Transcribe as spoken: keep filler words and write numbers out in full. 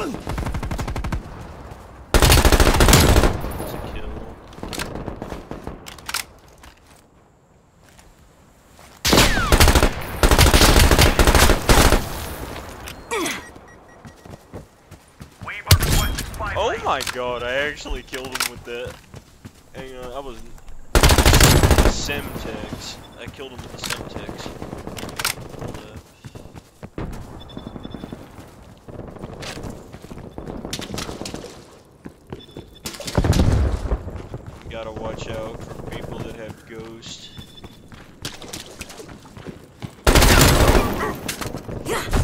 Oh my god, I actually killed him with that. Hang on, I was... Semtex. I killed him with the Semtex. You gotta watch out for people that have ghosts.